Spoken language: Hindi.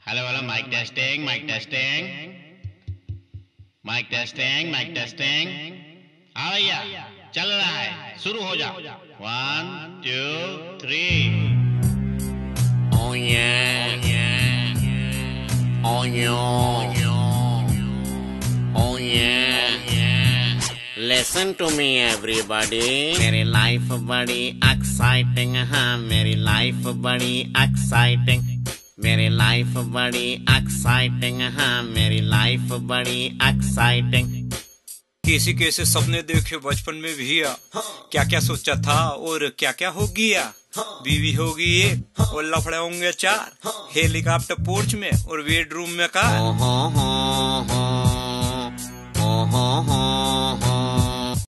Hello hello mic testing mic testing mic testing mic testing. हाँ भैया चल रहा है, शुरू हो जाओ। 1 2 3। Oh yeah, oh yeah, oh yeah. Listen to me everybody. मेरी life बड़ी exciting है, मेरी life बड़ी exciting. मेरी life बड़ी exciting है, मेरी life बड़ी exciting. कैसे कैसे सपने देखे बचपन में भैया, क्या क्या सोचा था और क्या क्या हो गया। बीवी होगी एक और लफड़े होंगे 4, हेलीकॉप्टर पोर्च में और बेडरूम में कार।